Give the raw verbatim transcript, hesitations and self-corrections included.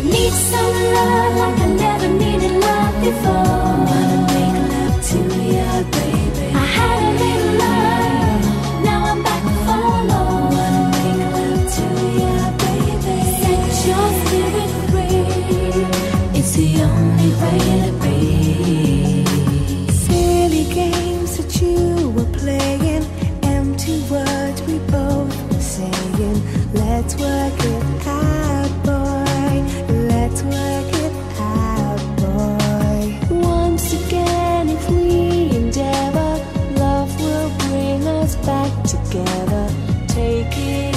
Need some love like I never needed love before. Wanna make love to ya, baby. I had a little love, now I'm back to follow. Wanna make love to ya, baby. Set your spirit free, it's the only way to be. Silly games that you were playing, empty words we both were saying. Let's work it out, boy. Let's work it out, boy. Once again, if we endeavor, love will bring us back together. Take it